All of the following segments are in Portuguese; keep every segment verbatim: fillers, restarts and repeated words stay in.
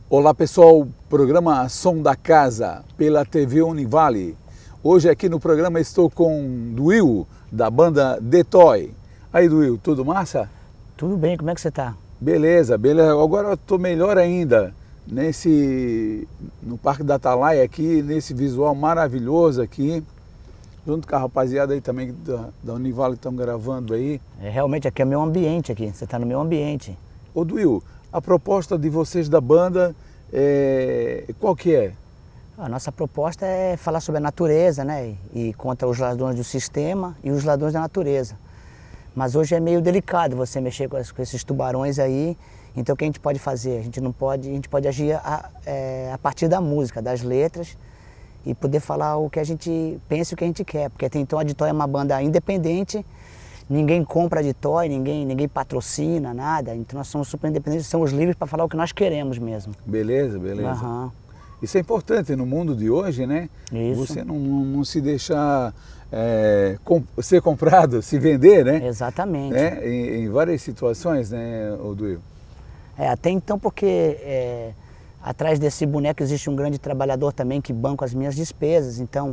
Olá pessoal, programa Som da Casa pela T V Univale. Hoje aqui no programa estou com Duil, da banda The Toy. Aí Duil, tudo massa? Tudo bem, como é que você tá? Beleza, beleza. Agora eu estou melhor ainda nesse, no Parque da Atalaia aqui, nesse visual maravilhoso aqui. Junto com a rapaziada aí também da, da Univale que estão gravando aí. É, realmente aqui é o meu ambiente aqui, você está no meu ambiente. Ô Duil, a proposta de vocês da banda, é... qual que é? A nossa proposta é falar sobre a natureza, né? E contra os ladrões do sistema e os ladrões da natureza. Mas hoje é meio delicado você mexer com, as, com esses tubarões aí. Então o que a gente pode fazer? A gente não pode, a gente pode agir a, é, a partir da música, das letras e poder falar o que a gente pensa e o que a gente quer. Porque até então a The Toy é uma banda independente. Ninguém compra de toy, ninguém, ninguém patrocina, nada. Então nós somos super independentes, somos livres para falar o que nós queremos mesmo. Beleza, beleza. Uhum. Isso é importante no mundo de hoje, né? Isso. Você não, não se deixar é, com, ser comprado, se vender, né? Exatamente. É, em, em várias situações, né, Duil? É, até então porque é, atrás desse boneco existe um grande trabalhador também que banca as minhas despesas. Então,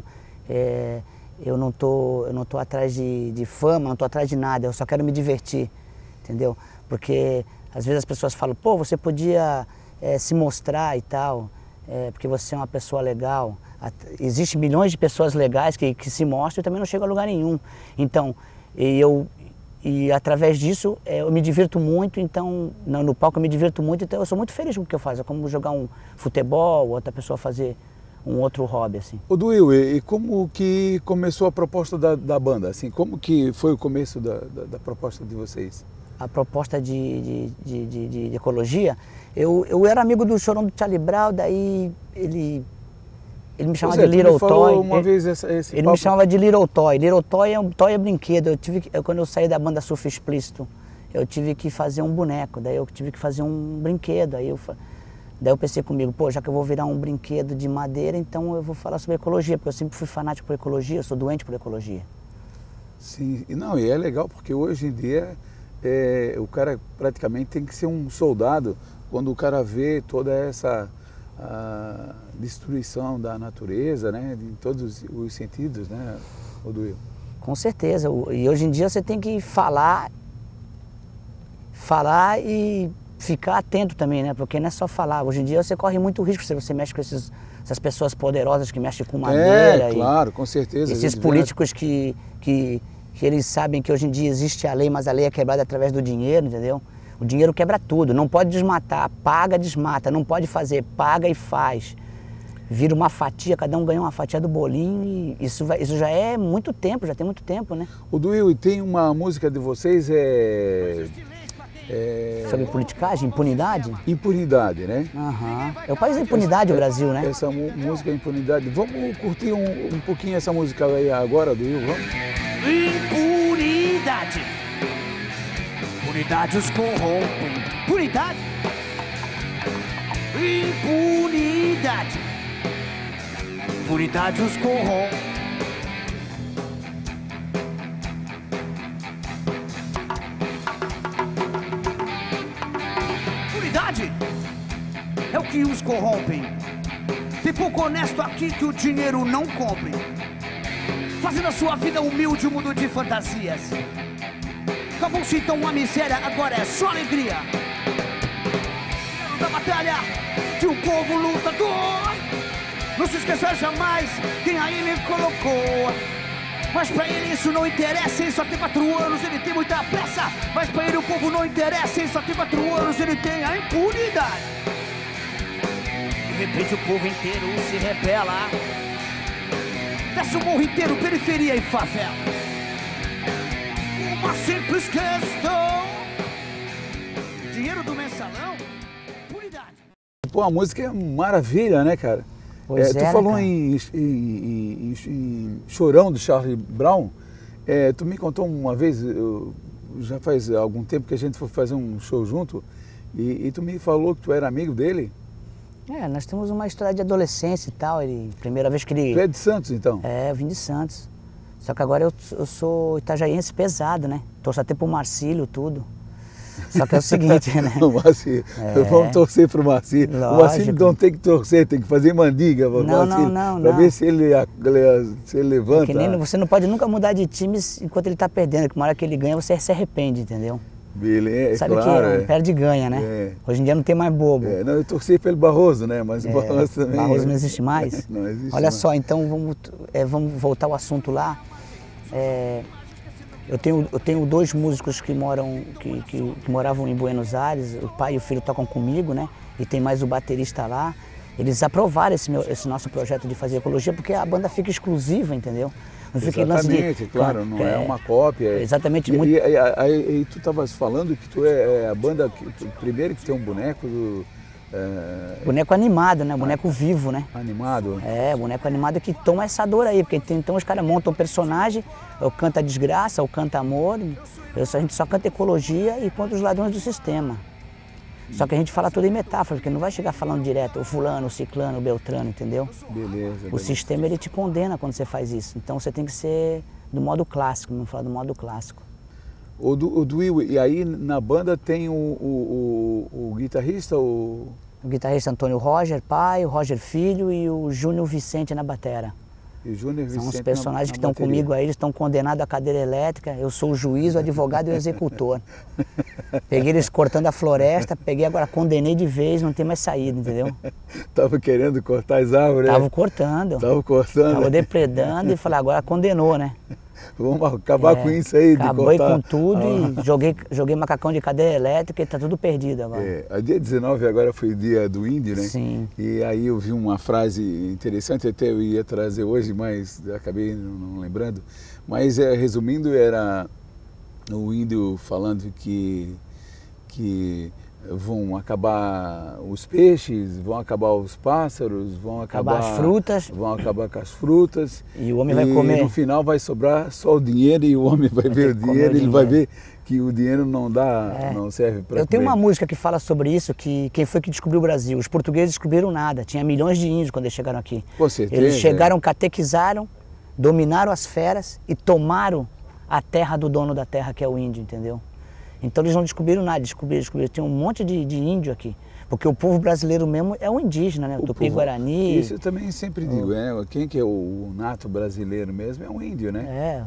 é, Eu não tô, eu não tô atrás de, de fama, não tô atrás de nada, eu só quero me divertir, entendeu? Porque às vezes as pessoas falam, pô, você podia é, se mostrar e tal, é, porque você é uma pessoa legal. Existem milhões de pessoas legais que, que se mostram e também não chegam a lugar nenhum. Então, e eu, e através disso é, eu me divirto muito, então, no, no palco eu me divirto muito, então eu sou muito feliz com o que eu faço. É como jogar um futebol, outra pessoa fazer um outro hobby, assim. Ô Duil, e como que começou a proposta da, da banda? Assim, como que foi o começo da, da, da proposta de vocês? A proposta de, de, de, de, de, de ecologia, eu, eu era amigo do Chorão do Charlie Brown, daí ele, ele me chamava é, de Little me falou Toy. Uma ele vez essa, esse ele papo. me chamava de Little Toy. Little Toy é um toy é brinquedo. Eu tive que, eu, quando eu saí da banda Surf Explícito, eu tive que fazer um boneco, daí eu tive que fazer um brinquedo, aí eu Daí eu pensei comigo, pô, já que eu vou virar um brinquedo de madeira, então eu vou falar sobre ecologia, porque eu sempre fui fanático por ecologia, eu sou doente por ecologia. Sim, não, e é legal porque hoje em dia é, o cara praticamente tem que ser um soldado quando o cara vê toda essa a destruição da natureza, né, em todos os sentidos, né, Duil? Com certeza, e hoje em dia você tem que falar, falar e ficar atento também, né? Porque não é só falar. Hoje em dia você corre muito risco se você mexe com esses, essas pessoas poderosas que mexem com madeira. É, claro, com certeza. Esses políticos que, que, que eles sabem que hoje em dia existe a lei, mas a lei é quebrada através do dinheiro, entendeu? O dinheiro quebra tudo. Não pode desmatar, paga, desmata. Não pode fazer, paga e faz. Vira uma fatia, cada um ganha uma fatia do bolinho e isso, vai, isso já é muito tempo, já tem muito tempo, né? O Duil, e tem uma música de vocês, é... É... Sobre politicagem, impunidade? Impunidade, né? Uhum. É o país da impunidade, essa, o Brasil, né? Essa música Impunidade. Vamos curtir um, um pouquinho essa música aí agora, Duil, vamos? Impunidade. Impunidade os corrompe. Impunidade. Impunidade. Impunidade os corrompe. É o que os corrompem. Tem pouco honesto aqui que o dinheiro não compre. Fazendo a sua vida humilde um mundo de fantasias. Acabou-se então uma miséria, agora é só alegria. Da batalha de um povo lutador. Não se esqueça jamais quem aí ele colocou. Mas pra ele isso não interessa, ele só tem quatro anos, ele tem muita pressa. Mas pra ele o povo não interessa, ele só tem quatro anos, ele tem a impunidade. De repente o povo inteiro se rebela. Desce o morro inteiro, periferia e favela. Uma simples questão. Dinheiro do mensalão, impunidade. Pô, a música é maravilha, né, cara? Pois é, tu é, falou né, em, em, em, em Chorão do Charlie Brown. É, tu me contou uma vez, eu, já faz algum tempo que a gente foi fazer um show junto, e, e tu me falou que tu era amigo dele. É, nós temos uma história de adolescência e tal. Ele, primeira vez que ele... Tu é de Santos, então? É, eu vim de Santos. Só que agora eu, eu sou itajaiense pesado, né? Torço até pro Marcílio, tudo. Só que é o seguinte, né? O Marcílio, é. Vamos torcer pro Marcílio. O Marcílio não tem que torcer, tem que fazer mandiga pro não, Marcílio. Não, não, Pra não. ver se ele, se ele levanta. É que nem, você não pode nunca mudar de time enquanto ele tá perdendo, que uma hora que ele ganha você se arrepende, entendeu? Beleza, Sabe claro, que é. perde e ganha, né? É. Hoje em dia não tem mais bobo. É, não, eu torci pelo Barroso, né? Mas o é, Barroso também... Barroso não existe mais? Não existe Olha mais. só, então vamos, é, vamos voltar ao assunto lá. É, eu, tenho, eu tenho dois músicos que, moram, que, que, que moravam em Buenos Aires, o pai e o filho tocam comigo, né? E tem mais o baterista lá. Eles aprovaram esse, meu, esse nosso projeto de fazer ecologia porque a banda fica exclusiva, entendeu? Não fica exatamente, de, claro, não é, é uma cópia. Exatamente. E, muito... e, e, e, e tu estavas falando que tu é a banda, que, tu, primeiro que tem um boneco do... É... Boneco animado, né? Boneco ah, vivo, né? Animado? É, boneco animado que toma essa dor aí, porque tem, então os caras montam um personagem, ou canta desgraça, ou canta amor, eu, a gente só canta ecologia e contra os ladrões do sistema. Só que a gente fala tudo em metáfora, porque não vai chegar falando direto, o fulano, o ciclano, o beltrano, entendeu? Beleza. O beleza. sistema, ele te condena quando você faz isso. Então você tem que ser do modo clássico, não falar do modo clássico. O do, o do, e aí na banda tem o, o, o, o guitarrista, o... O guitarrista Antônio Roger, pai, o Roger Filho e o Júnior Vicente na batera. E o Júnior Vicente. São os personagens na, na que estão comigo aí, eles estão condenados à cadeira elétrica. Eu sou o juiz, o advogado e o executor. Peguei eles cortando a floresta, peguei agora, condenei de vez, não tem mais saída, entendeu? Tava querendo cortar as árvores? Tava cortando. Tava cortando. Tava depredando e falei, agora condenou, né? Vamos acabar é, com isso aí, de acabei cortar. com tudo ah. e joguei, joguei macacão de cadeira elétrica e tá tudo perdido agora. É, a dia dezenove agora foi o dia do índio, né? Sim. E aí eu vi uma frase interessante, até eu ia trazer hoje, mas acabei não, não lembrando. Mas é, resumindo, era o índio falando que, que vão acabar os peixes, vão acabar os pássaros, vão acabar, acabar as frutas. Vão acabar com as frutas. E o homem e vai comer. E no final vai sobrar só o dinheiro e o homem vai, vai ver o dinheiro, o ele dinheiro. vai ver que o dinheiro não dá, é. não serve para Eu tenho uma música que fala sobre isso, que quem foi que descobriu o Brasil? Os portugueses descobriram nada, tinha milhões de índios quando eles chegaram aqui. Com certeza. Eles chegaram, catequizaram, dominaram as feras e tomaram a terra do dono da terra, que é o índio, entendeu? Então eles não descobriram nada, descobriram, descobriram. Tem um monte de, de índio aqui. Porque o povo brasileiro mesmo é o indígena, né? O, o Tupi-Guarani. Isso eu também sempre digo, né? Quem que é o nato brasileiro mesmo é um índio, né? É,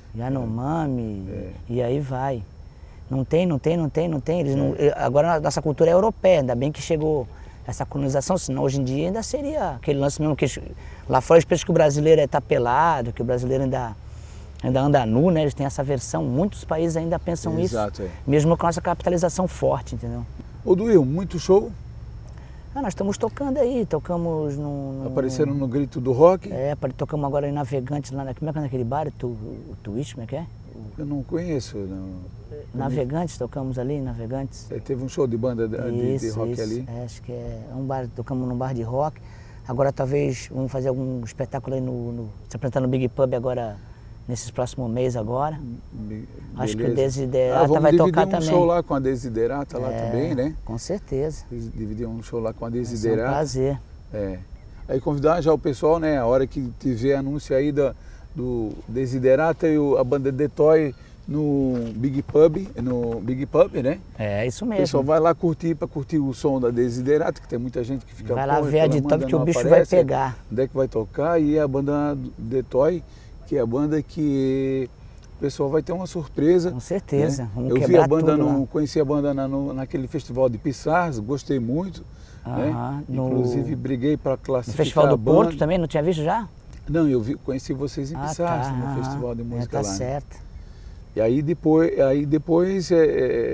Yanomami, é. E aí vai. Não tem, não tem, não tem, não tem. Eles é. não, agora a nossa cultura é europeia, ainda bem que chegou essa colonização, senão hoje em dia ainda seria aquele lance mesmo que lá fora eles pensam que o brasileiro é tá pelado, que o brasileiro ainda... ainda anda nu, né? Eles têm essa versão, muitos países ainda pensam Exato, isso, é. mesmo com a nossa capitalização forte, entendeu? Ô Duil, muito show? Ah, nós estamos tocando aí, tocamos no... no Apareceram no Grito do Rock? É, tocamos agora em Navegantes, lá na, como é que é naquele bar, tu, o Twitch, como é que é? Eu não conheço, não. Navegantes, tocamos ali, Navegantes. É, teve um show de banda de, isso, de rock isso, ali? É, acho que é um bar, tocamos num bar de rock. Agora talvez vamos fazer algum espetáculo aí no, no se apresentar no Big Pub agora, nesses próximos meses agora. Be Acho que o Desiderata ah, vai tocar um também. um show lá com a Desiderata lá é, também, né? Com certeza. Dividir um show lá com a Desiderata. É um prazer. É. Aí convidar já o pessoal, né? A hora que tiver anúncio aí da, do Desiderata e o, a banda The Toy no Big Pub, no Big Pub, né? É, isso mesmo. O pessoal vai lá curtir, para curtir o som da Desiderata, que tem muita gente que fica... Vai lá ver a de top que o bicho aparece, vai pegar. Onde é que vai tocar, e a banda The Toy, que é a banda que o pessoal vai ter uma surpresa. Com certeza, né? Vamos Eu quebrar vi a banda, tudo no, lá. conheci a banda na, no, naquele festival de Pissarras, gostei muito. Ah, né? no... Inclusive briguei para classificar no Festival do a banda. Porto também, não tinha visto já? Não, eu vi, conheci vocês em ah, Pissarras, tá, no ah, Festival de Música é, tá lá. certo. Né? E aí depois, aí depois é,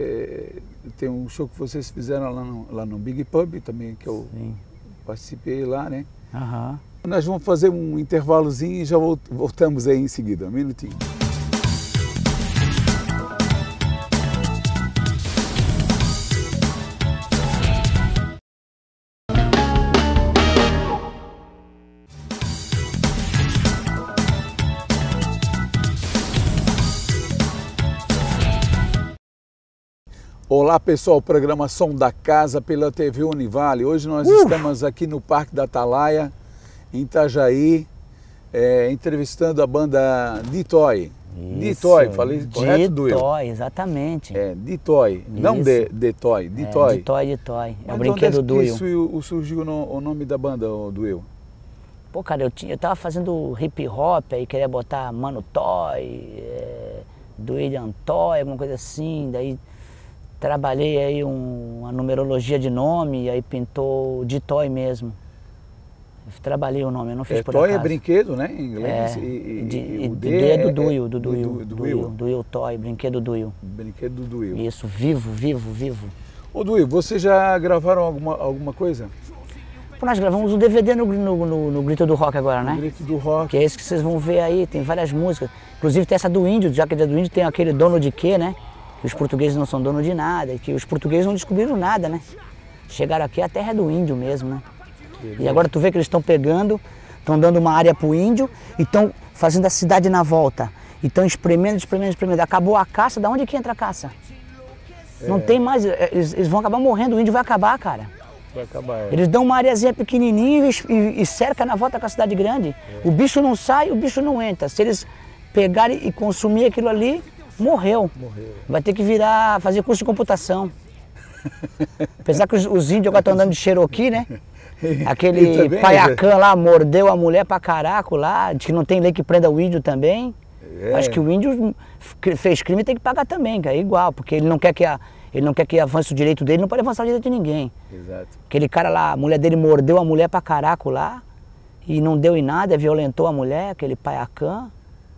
é, tem um show que vocês fizeram lá no, lá no Big Pub também, que eu Sim. participei lá, né? Aham. Nós vamos fazer um intervalozinho e já voltamos aí em seguida, um minutinho. Olá pessoal, programação da casa pela T V Univale. Hoje nós uh! estamos aqui no Parque da Atalaia, em Itajaí, é, entrevistando a banda The Toy. Ditói, falei correto, Duil? Ditói, exatamente. É, Ditói, não de, Detói, Ditói. É, Ditói, Ditói. É Mas o brinquedo do Duil. Isso surgiu no, o nome da banda, o Duil? Pô, cara, eu, tinha, eu tava fazendo hip hop, aí queria botar Mano Toy, é, Duilian Toy, alguma coisa assim, daí trabalhei aí um, uma numerologia de nome, aí pintou Ditói mesmo. Trabalhei o nome, eu não fiz é, por toy acaso. é brinquedo, né, em inglês? É, e, e, de, e o D, D é do é, Duil, do Duil, do, do, do Duil, Duil Toy, brinquedo Duil. Brinquedo do Duil. Isso, vivo, vivo, vivo. Ô Duil, vocês já gravaram alguma, alguma coisa? Pô, nós gravamos um D V D no, no, no, no Grito do Rock agora, né? No Grito do Rock. Que é esse que vocês vão ver aí, tem várias músicas. Inclusive tem essa do Índio, já que é do Índio, tem aquele Dono de Quê, né? Que os portugueses não são dono de nada, que os portugueses não descobriram nada, né? Chegaram aqui, a terra é do índio mesmo, né? Beleza. E agora tu vê que eles estão pegando, estão dando uma área pro índio e estão fazendo a cidade na volta. E estão espremendo, espremendo, espremendo. Acabou a caça, da onde que entra a caça? É. Não tem mais, eles, eles vão acabar morrendo, o índio vai acabar, cara. Vai acabar, é. Eles dão uma areazinha pequenininha e, e, e cerca na volta com a cidade grande. É. O bicho não sai, o bicho não entra. Se eles pegarem e consumir aquilo ali, morreu. Morreu. Vai ter que virar, fazer curso de computação. Apesar que os, os índios agora estão andando de Cherokee, né? Aquele paiacã lá mordeu a mulher pra caraco lá, diz que não tem lei que prenda o índio também. É. Acho que o índio fez crime e tem que pagar também, cara, é igual, porque ele não quer que a, ele não quer que avance o direito dele, não pode avançar o direito de ninguém. Exato. Aquele cara lá, a mulher dele mordeu a mulher pra caraco lá e não deu em nada, violentou a mulher, aquele paiacã.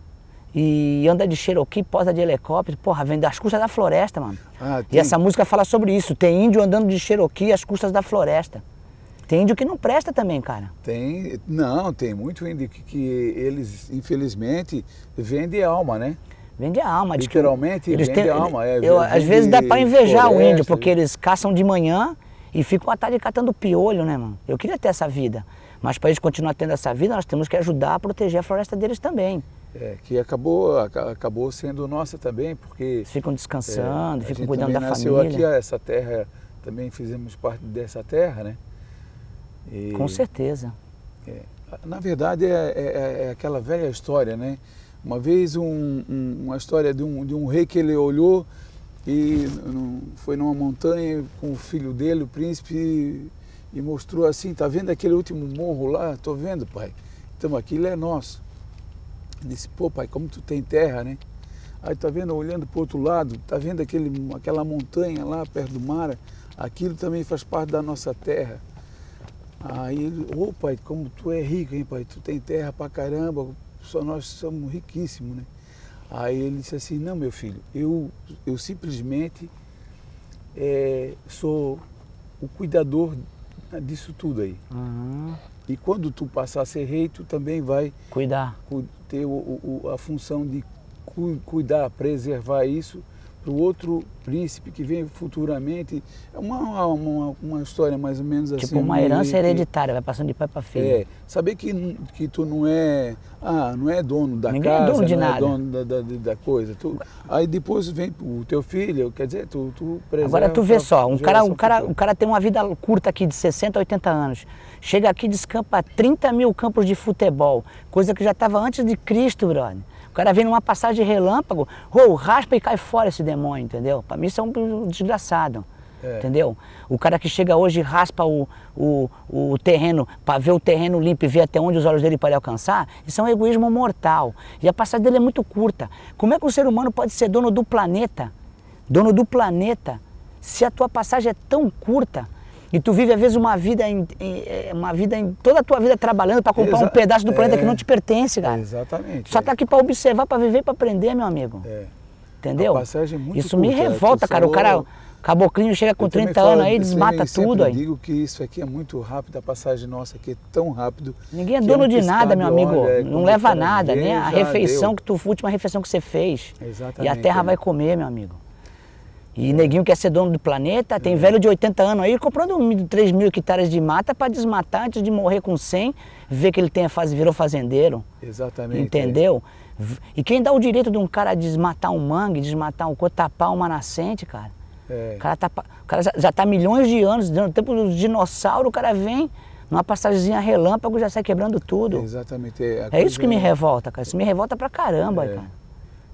E anda de Cherokee, posa de helicóptero, porra, vem das custas da floresta, mano. Ah, tem... E essa música fala sobre isso, tem índio andando de Cherokee às custas da floresta. Tem índio que não presta também, cara. Tem, não, tem muito índio que, que eles, infelizmente, vendem alma, né? Vende a alma. Literalmente, eles vende têm, alma. É, eu, às vezes dá pra invejar floresta, o índio, porque é. eles caçam de manhã e ficam à tarde catando piolho, né, mano? Eu queria ter essa vida, mas para eles continuar tendo essa vida, nós temos que ajudar a proteger a floresta deles também. É, que acabou, acabou sendo nossa também, porque... Eles ficam descansando, é, ficam cuidando da nasceu família. Aqui, essa terra, também fizemos parte dessa terra, né? E, com certeza. É, na verdade, é, é, é aquela velha história, né? Uma vez um, um, uma história de um, de um rei que ele olhou e um, foi numa montanha com o filho dele, o príncipe, e, e mostrou assim, tá vendo aquele último morro lá? Tô vendo, pai. Então aquilo é nosso. Disse, pô pai, como tu tem terra, né? Aí tá vendo, olhando pro outro lado, tá vendo aquele, aquela montanha lá perto do mar? Aquilo também faz parte da nossa terra. Aí ele, ô pai, como tu é rico, hein pai? Tu tem terra pra caramba, só nós somos riquíssimos, né? Aí ele disse assim, não meu filho, eu, eu simplesmente é, sou o cuidador disso tudo aí. Uhum. E quando tu passar a ser rei, tu também vai cuidar, ter o, o, a função de cu, cuidar, preservar isso para o outro príncipe que vem futuramente. É uma, uma, uma história mais ou menos assim. Tipo uma herança hereditária, vai passando de pai para filho. É, saber que, que tu não é, ah, não é dono da Ninguém casa, é dono de não nada. é dono da, da, da coisa. Tu, aí depois vem o teu filho, quer dizer, tu, tu preserva. Agora tu vê só, um cara, um, cara, um cara tem uma vida curta aqui de sessenta, oitenta anos. Chega aqui e descampa trinta mil campos de futebol, coisa que já estava antes de Cristo, brother. O cara vem numa passagem relâmpago, oh, raspa e cai fora esse demônio, entendeu? Para mim isso é um desgraçado, é. Entendeu? O cara que chega hoje e raspa o, o, o terreno, para ver o terreno limpo e ver até onde os olhos dele podem alcançar, isso é um egoísmo mortal. E a passagem dele é muito curta. Como é que o ser humano pode ser dono do planeta? Dono do planeta, se a tua passagem é tão curta? E tu vive, às vezes, uma vida em, em, uma vida em toda a tua vida trabalhando para comprar Exa um pedaço do planeta é, que não te pertence, cara. Exatamente. Só tá aqui para observar, para viver, para aprender, meu amigo. É. Entendeu? A passagem é muito isso curta, me revolta, cara. Falou... O cara, caboclinho, chega com trinta anos aí, desmata tudo aí. Eu digo que isso aqui é muito rápido, a passagem nossa aqui é tão rápido. Ninguém é dono de nada, meu amigo. Olha, não leva nada, nem a refeição que tu, a última refeição que você fez. Exatamente. E a terra é. vai comer, meu amigo. E neguinho quer ser dono do planeta, tem é. velho de oitenta anos aí comprando três mil hectares de mata para desmatar antes de morrer com cem, ver que ele tem a fase, virou fazendeiro. Exatamente. Entendeu? É. E quem dá o direito de um cara desmatar um mangue, desmatar um coco, tapar uma nascente, cara? É. O cara, tá, o cara já, já tá milhões de anos, no tempo dos dinossauros, o cara vem, numa passagemzinha relâmpago, já sai quebrando tudo. Exatamente. É, é isso que me revolta, cara. Isso me revolta pra caramba, é. cara.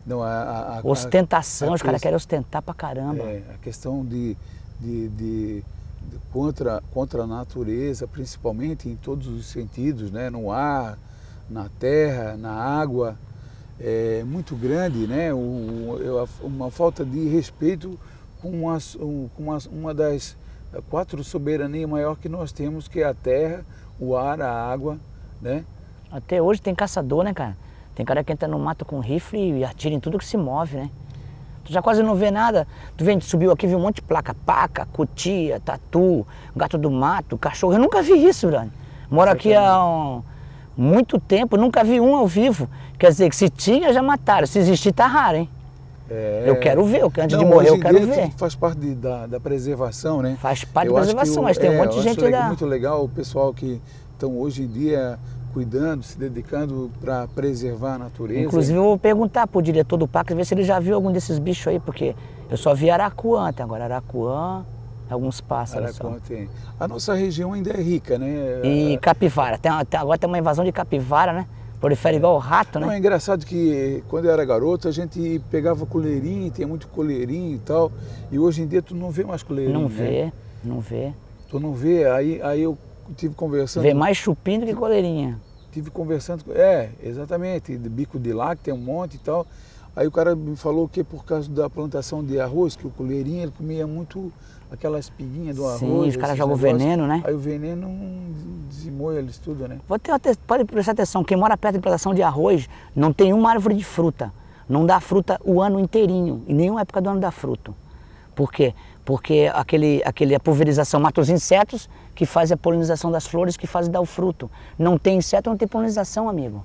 Não, a, a, a, Ostentação, a, a os caras que... querem ostentar pra caramba. É, a questão de, de, de, de contra, contra a natureza, principalmente em todos os sentidos, né? No ar, na terra, na água, é muito grande, né? O, uma falta de respeito com uma, com uma, uma das quatro soberanias maiores que nós temos, que é a terra, o ar, a água, né? Até hoje tem caçador, né, cara? Tem cara que entra no mato com rifle e atira em tudo que se move, né? Tu já quase não vê nada. Tu vem, tu subiu aqui, viu um monte de placa. Paca, cutia, tatu, gato do mato, cachorro. Eu nunca vi isso, brother. Moro aqui há um, muito tempo, nunca vi um ao vivo. Quer dizer, que se tinha, já mataram. Se existir, tá raro, hein? É... Eu quero ver, antes não, de morrer eu quero dia, ver. Faz parte de, da, da preservação, né? Faz parte eu da preservação, mas tem um é, monte de gente legal, lá. É muito legal o pessoal que estão hoje em dia cuidando, se dedicando para preservar a natureza. Inclusive eu vou perguntar pro diretor do parque, ver se ele já viu algum desses bichos aí, porque eu só vi aracuã até agora, aracuã, alguns pássaros Aracuã só. tem. A nossa região ainda é rica, né? E capivara, tem, tem, agora tem uma invasão de capivara, né? Prolifera igual o rato, né? Não, é engraçado que quando eu era garoto a gente pegava coleirinho, tinha muito coleirinho e tal, e hoje em dia tu não vê mais coleirinho, Não né? vê, não vê. Tu não vê, aí, aí eu tive conversando... Vê mais chupim do que coleirinha. Tive conversando com... É, exatamente, de bico de lac tem um monte e tal. Aí o cara me falou que por causa da plantação de arroz, que o coleirinho ele comia muito aquela espiguinha do arroz. Sim, os caras jogam o veneno, né? Aí o veneno dizimou eles tudo, né? Vou ter, pode prestar atenção, quem mora perto de plantação de arroz não tem uma árvore de fruta. Não dá fruta o ano inteirinho, em nenhuma época do ano dá fruto. Por quê? Porque aquele, aquele, a pulverização mata os insetos, que faz a polinização das flores, que faz dar o fruto. Não tem inseto, não tem polinização, amigo.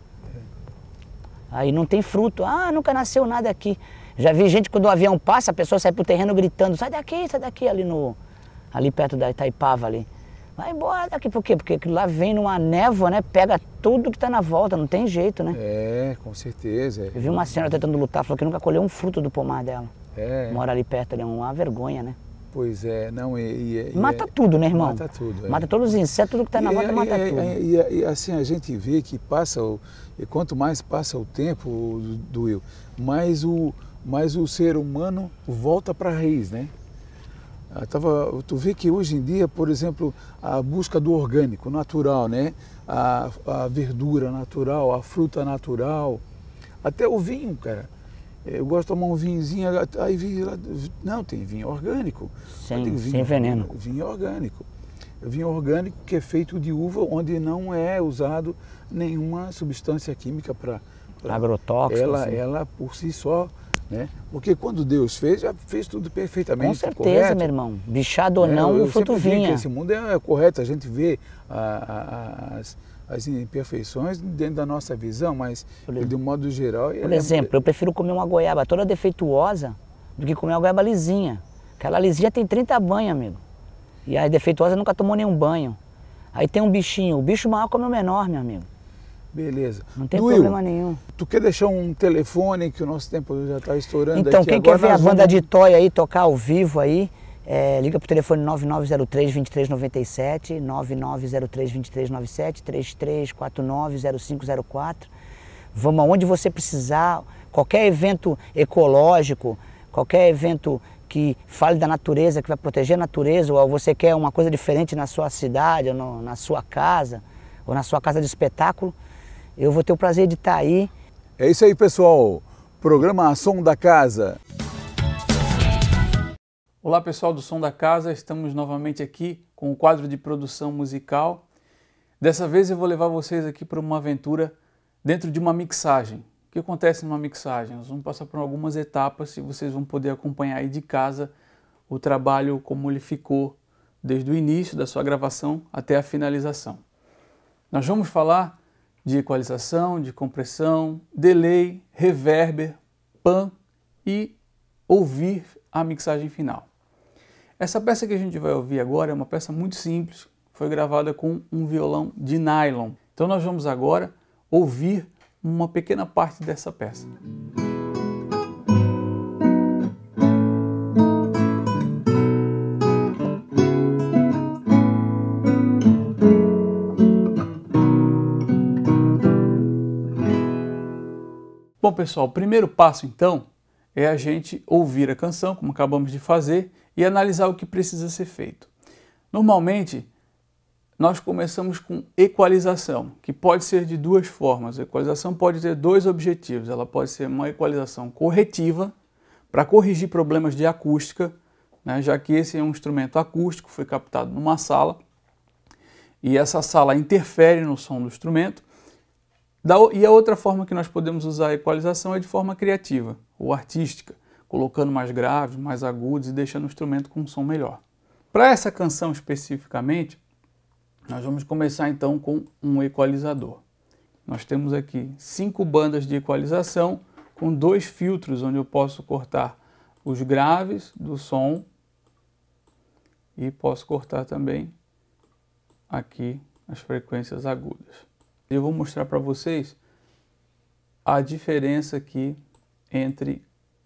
Aí não tem fruto. Ah, nunca nasceu nada aqui. Já vi gente, quando o avião passa, a pessoa sai pro terreno gritando, sai daqui, sai daqui, ali, no, ali perto da Itaipava ali. Vai embora daqui, por quê? Porque lá vem numa névoa, né? Pega tudo que tá na volta, não tem jeito, né? É, com certeza. Eu vi uma senhora tentando lutar, falou que nunca colheu um fruto do pomar dela. É. Mora ali perto, é uma vergonha, né? Pois é, não, e... e mata é, tudo, né, irmão? Mata tudo. É. Mata todos os insetos, tudo que tá na e, volta, e, mata e, tudo. E, e, e assim, a gente vê que passa, o, e quanto mais passa o tempo, do Will, mais o, mais o ser humano volta para a raiz, né? Tava, tu vê que hoje em dia, por exemplo, a busca do orgânico, natural, né? A, a verdura natural, a fruta natural, até o vinho, cara. Eu gosto de tomar um vinhozinho, aí vi lá, não, tem vinho orgânico. Sem, tem vinho, sem veneno. Vinho orgânico. Vinho orgânico que é feito de uva, onde não é usado nenhuma substância química para... Agrotóxico. Ela, assim. ela por si só, né? Porque quando Deus fez, já fez tudo perfeitamente. Com certeza, correto. meu irmão. Bichado ou É, não, eu o fruto sempre digo vinha. que esse mundo é, é correto, a gente vê a, a, as, as imperfeições dentro da nossa visão, mas de um modo geral... Por exemplo, é... eu prefiro comer uma goiaba toda defeituosa do que comer uma goiaba lisinha. Aquela lisinha tem trinta banhos, amigo. E a defeituosa nunca tomou nenhum banho. Aí tem um bichinho, o bicho maior come o menor, meu amigo. Beleza. Não tem Duil, problema nenhum. Tu quer deixar um telefone, que o nosso tempo já está estourando Então, aqui. quem Agora quer ver a vamos... banda de Toy aí, tocar ao vivo aí, é, liga pro telefone nove nove zero três, dois três nove sete, nove nove zero três, dois três nove sete, três três quatro nove, zero cinco zero quatro. Vamos aonde você precisar, qualquer evento ecológico, qualquer evento que fale da natureza, que vai proteger a natureza, ou você quer uma coisa diferente na sua cidade, ou no, na sua casa, ou na sua casa de espetáculo, eu vou ter o prazer de estar aí. É isso aí, pessoal. Programa Som da Casa. Olá, pessoal do Som da Casa. Estamos novamente aqui com o quadro de produção musical. Dessa vez eu vou levar vocês aqui para uma aventura dentro de uma mixagem. O que acontece numa mixagem? Nós vamos passar por algumas etapas e vocês vão poder acompanhar aí de casa o trabalho como ele ficou desde o início da sua gravação até a finalização. Nós vamos falar de equalização, de compressão, delay, reverber, pan e ouvir a mixagem final. Essa peça que a gente vai ouvir agora é uma peça muito simples, foi gravada com um violão de nylon. Então nós vamos agora ouvir uma pequena parte dessa peça. Bom, pessoal, o primeiro passo, então, é a gente ouvir a canção, como acabamos de fazer, e analisar o que precisa ser feito. Normalmente, nós começamos com equalização, que pode ser de duas formas. A equalização pode ter dois objetivos. Ela pode ser uma equalização corretiva, para corrigir problemas de acústica, né, já que esse é um instrumento acústico, foi captado numa sala, e essa sala interfere no som do instrumento. E a outra forma que nós podemos usar a equalização é de forma criativa ou artística, colocando mais graves, mais agudos e deixando o instrumento com um som melhor. Para essa canção especificamente, nós vamos começar então com um equalizador. Nós temos aqui cinco bandas de equalização com dois filtros onde eu posso cortar os graves do som e posso cortar também aqui as frequências agudas. Eu vou mostrar para vocês a diferença aqui entre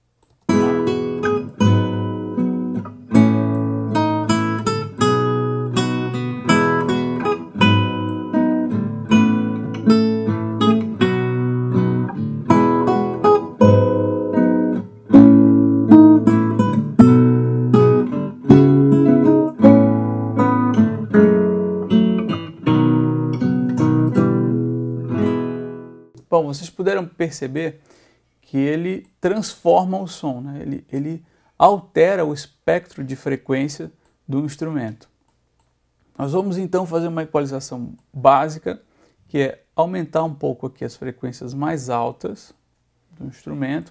Bom, vocês puderam perceber que ele transforma o som, né? ele, ele altera o espectro de frequência do instrumento. Nós vamos então fazer uma equalização básica, que é aumentar um pouco aqui as frequências mais altas do instrumento,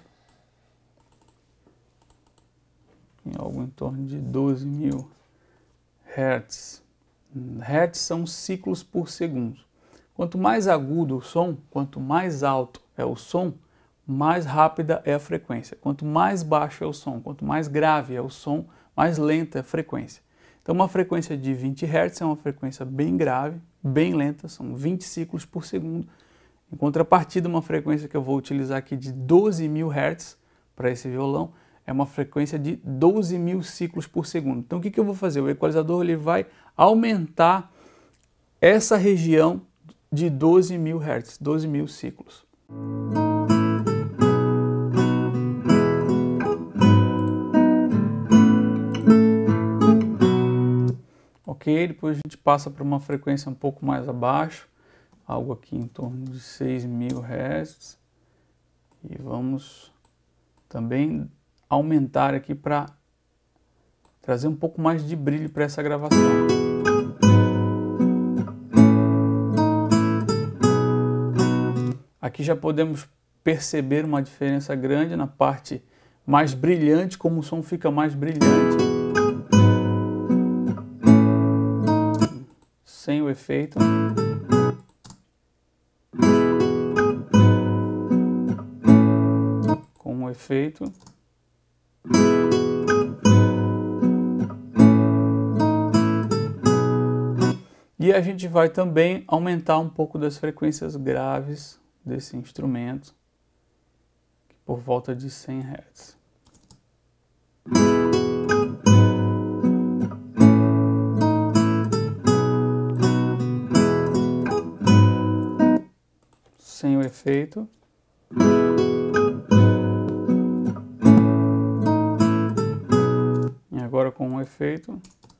em algo em torno de doze mil hertz. Hertz são ciclos por segundo. Quanto mais agudo o som, quanto mais alto é o som, mais rápida é a frequência. Quanto mais baixo é o som, quanto mais grave é o som, mais lenta é a frequência. Então uma frequência de vinte hertz é uma frequência bem grave, bem lenta, são vinte ciclos por segundo. Em contrapartida, uma frequência que eu vou utilizar aqui de doze mil hertz para esse violão é uma frequência de doze mil ciclos por segundo. Então o que, que eu vou fazer? O equalizador ele vai aumentar essa região de doze mil hertz, doze mil ciclos. Ok, depois a gente passa para uma frequência um pouco mais abaixo, algo aqui em torno de seis mil hertz. E vamos também aumentar aqui para trazer um pouco mais de brilho para essa gravação. Aqui já podemos perceber uma diferença grande na parte mais brilhante, como o som fica mais brilhante. Sem o efeito. Com o efeito. E a gente vai também aumentar um pouco das frequências graves desse instrumento, por volta de cem hertz. Sem o efeito. E agora com o efeito.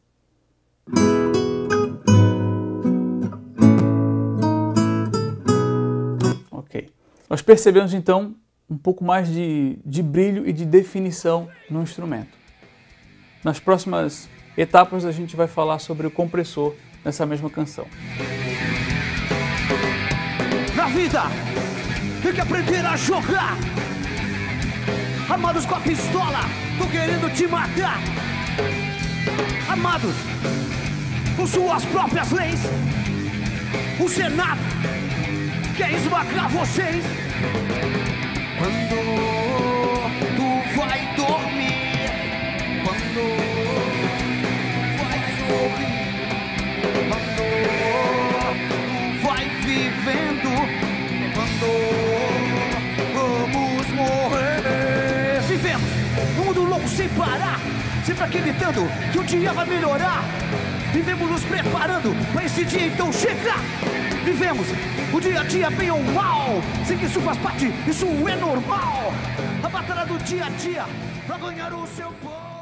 Ok. Nós percebemos então um pouco mais de, de brilho e de definição no instrumento. Nas próximas etapas a gente vai falar sobre o compressor nessa mesma canção. Na vida tem que aprender a jogar. Amados, com a pistola tô querendo te matar. Amados, com suas próprias leis, o Senado quer esmagar vocês. Quando tu vai dormir, quando vai sorrir, quando tu vai vivendo, quando vamos morrer. Vivemos num mundo louco sem parar, sempre acreditando que o dia vai melhorar. Vivemos nos preparando para esse dia então chegar. Vivemos o dia a dia bem ou mal. Sei que isso faz parte, isso é normal. A batalha do dia a dia pra ganhar o seu pão.